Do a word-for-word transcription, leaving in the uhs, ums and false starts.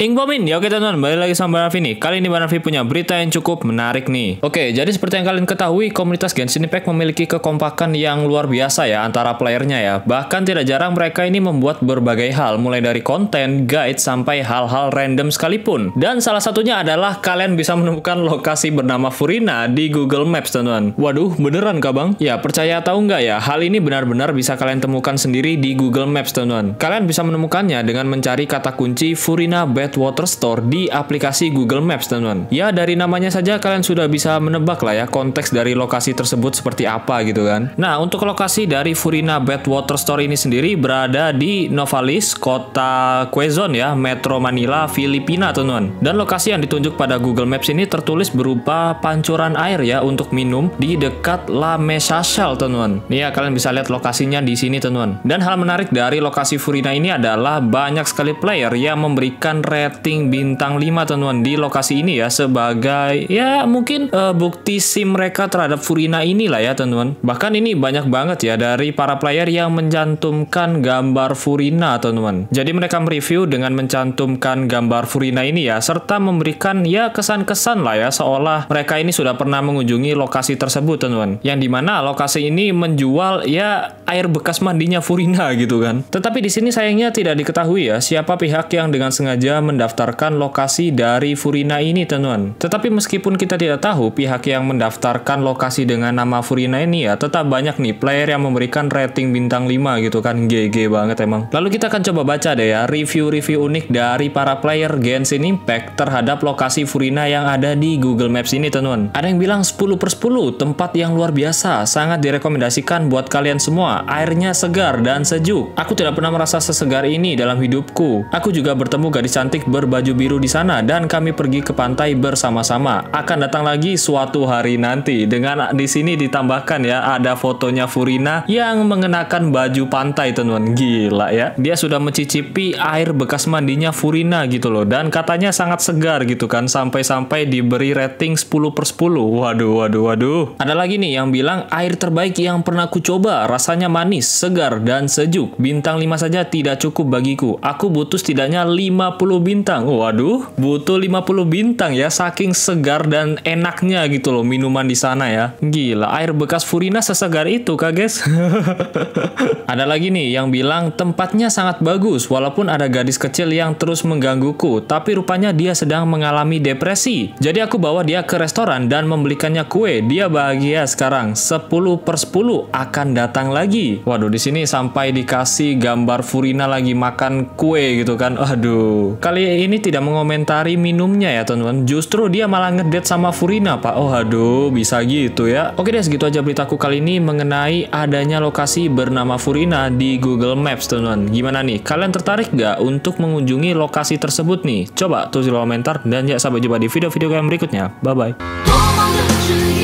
Ingbomin, ya oke teman-teman, balik lagi sama Banavi nih. Kali ini Banavi punya berita yang cukup menarik nih. Oke, jadi seperti yang kalian ketahui, komunitas Genshin Impact memiliki kekompakan yang luar biasa ya antara playernya ya. Bahkan tidak jarang mereka ini membuat berbagai hal, mulai dari konten, guide, sampai hal-hal random sekalipun. Dan salah satunya adalah kalian bisa menemukan lokasi bernama Furina di Google Maps teman-teman. Waduh, beneran kah bang? Ya, percaya atau enggak ya, hal ini benar-benar bisa kalian temukan sendiri di Google Maps teman-teman. Kalian bisa menemukannya dengan mencari kata kunci Furina Water Store di aplikasi Google Maps teman-teman. Ya dari namanya saja kalian sudah bisa menebak lah ya konteks dari lokasi tersebut seperti apa gitu kan. Nah untuk lokasi dari Furina Water Store ini sendiri berada di Novalis, kota Quezon ya, Metro Manila, Filipina teman-teman. Dan lokasi yang ditunjuk pada Google Maps ini tertulis berupa pancuran air ya untuk minum di dekat La Mesashal teman-teman. Nih ya kalian bisa lihat lokasinya di sini teman-teman. Dan hal menarik dari lokasi Furina ini adalah banyak sekali player yang memberikan rating bintang lima teman-teman di lokasi ini ya sebagai ya mungkin uh, bukti SIM mereka terhadap Furina inilah ya teman-teman. Bahkan ini banyak banget ya dari para player yang mencantumkan gambar Furina teman-teman. Jadi mereka mereview dengan mencantumkan gambar Furina ini ya serta memberikan ya kesan-kesan lah ya seolah mereka ini sudah pernah mengunjungi lokasi tersebut teman-teman. Yang dimana lokasi ini menjual ya air bekas mandinya Furina gitu kan. Tetapi di sini sayangnya tidak diketahui ya siapa pihak yang dengan sengaja mendaftarkan lokasi dari Furina ini teman-teman. Tetapi meskipun kita tidak tahu pihak yang mendaftarkan lokasi dengan nama Furina ini ya tetap banyak nih player yang memberikan rating bintang lima gitu kan. G G banget emang. Lalu kita akan coba baca deh ya review-review unik dari para player Genshin Impact terhadap lokasi Furina yang ada di Google Maps ini teman-teman. Ada yang bilang sepuluh per sepuluh, tempat yang luar biasa, sangat direkomendasikan buat kalian semua. Airnya segar dan sejuk. Aku tidak pernah merasa sesegar ini dalam hidupku. Aku juga bertemu gadis cantik berbaju biru di sana dan kami pergi ke pantai bersama-sama. Akan datang lagi suatu hari nanti. Dengan di sini ditambahkan ya ada fotonya Furina yang mengenakan baju pantai teman-teman. Gila ya. Dia sudah mencicipi air bekas mandinya Furina gitu loh dan katanya sangat segar gitu kan sampai-sampai diberi rating sepuluh per sepuluh. Waduh waduh waduh. Ada lagi nih yang bilang air terbaik yang pernah ku coba. Rasanya manis, segar dan sejuk. Bintang lima saja tidak cukup bagiku. Aku butuh setidaknya lima puluh bintang. Waduh, butuh lima puluh bintang ya saking segar dan enaknya gitu loh minuman di sana ya. Gila, air bekas Furina sesegar itu kah guys? Ada lagi nih yang bilang tempatnya sangat bagus walaupun ada gadis kecil yang terus menggangguku, tapi rupanya dia sedang mengalami depresi. Jadi aku bawa dia ke restoran dan membelikannya kue. Dia bahagia sekarang. sepuluh per sepuluh akan datang lagi. Waduh, di sini sampai dikasih gambar Furina lagi makan kue gitu kan. Aduh. Kali ini tidak mengomentari minumnya ya teman-teman. Justru dia malah ngedate sama Furina pak. Oh aduh bisa gitu ya. Oke deh segitu aja beritaku kali ini mengenai adanya lokasi bernama Furina di Google Maps teman-teman. Gimana nih? Kalian tertarik gak untuk mengunjungi lokasi tersebut nih? Coba tulis di komentar dan ya sampai jumpa di video-video yang berikutnya. Bye bye.